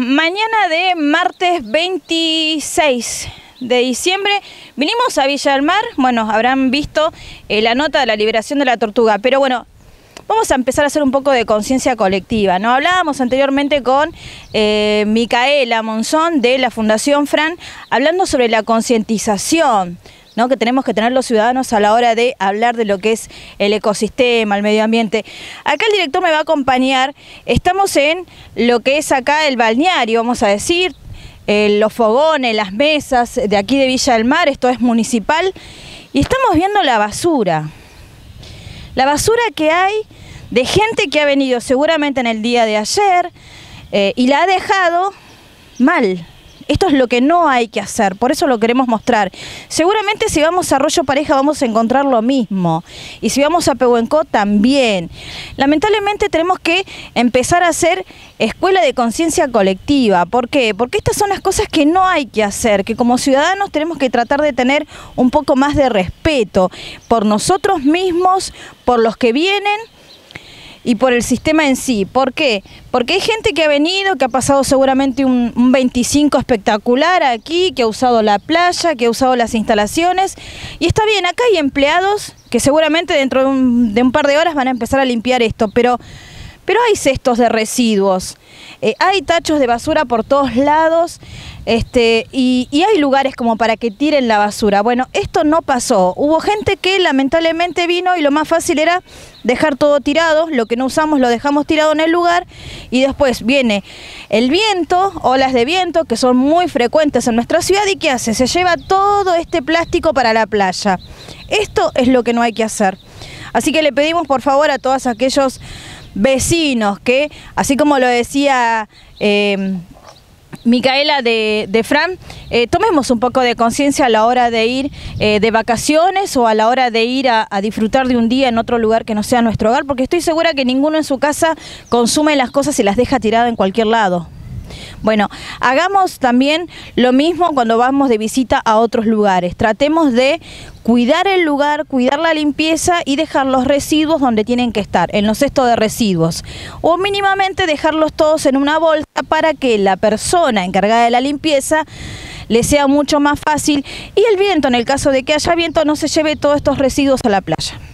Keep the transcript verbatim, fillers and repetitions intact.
Mañana de martes veintiséis de diciembre vinimos a Villa del Mar. Bueno, habrán visto eh, la nota de la liberación de la tortuga, pero bueno, vamos a empezar a hacer un poco de conciencia colectiva, ¿no? Hablábamos anteriormente con eh, Micaela Monzón de la Fundación Fran, hablando sobre la concientización, ¿no?, que tenemos que tener los ciudadanos a la hora de hablar de lo que es el ecosistema, el medio ambiente. Acá el director me va a acompañar. Estamos en lo que es acá el balneario, vamos a decir, eh, los fogones, las mesas de aquí de Villa del Mar, esto es municipal, y estamos viendo la basura. La basura que hay de gente que ha venido seguramente en el día de ayer eh, y la ha dejado mal. Esto es lo que no hay que hacer, por eso lo queremos mostrar. Seguramente si vamos a Arroyo Pareja vamos a encontrar lo mismo. Y si vamos a Pehuenco también. Lamentablemente tenemos que empezar a hacer escuela de conciencia colectiva. ¿Por qué? Porque estas son las cosas que no hay que hacer, que como ciudadanos tenemos que tratar de tener un poco más de respeto por nosotros mismos, por los que vienen y por el sistema en sí. ¿Por qué? Porque hay gente que ha venido, que ha pasado seguramente un, un veinticinco espectacular aquí, que ha usado la playa, que ha usado las instalaciones, y está bien, acá hay empleados que seguramente dentro de un, de un par de horas van a empezar a limpiar esto, pero, pero hay cestos de residuos, eh, hay tachos de basura por todos lados, este, y, y hay lugares como para que tiren la basura. Bueno, esto no pasó. Hubo gente que lamentablemente vino y lo más fácil era dejar todo tirado, lo que no usamos lo dejamos tirado en el lugar, y después viene el viento, olas de viento que son muy frecuentes en nuestra ciudad, y ¿qué hace? Se lleva todo este plástico para la playa. Esto es lo que no hay que hacer. Así que le pedimos por favor a todos aquellos vecinos que, así como lo decía eh, Micaela de, de Fran, eh, tomemos un poco de conciencia a la hora de ir eh, de vacaciones o a la hora de ir a, a disfrutar de un día en otro lugar que no sea nuestro hogar, porque estoy segura que ninguno en su casa consume las cosas y las deja tiradas en cualquier lado. Bueno, hagamos también lo mismo cuando vamos de visita a otros lugares. Tratemos de cuidar el lugar, cuidar la limpieza y dejar los residuos donde tienen que estar, en los cestos de residuos. O mínimamente dejarlos todos en una bolsa para que la persona encargada de la limpieza le sea mucho más fácil y el viento, en el caso de que haya viento, no se lleve todos estos residuos a la playa.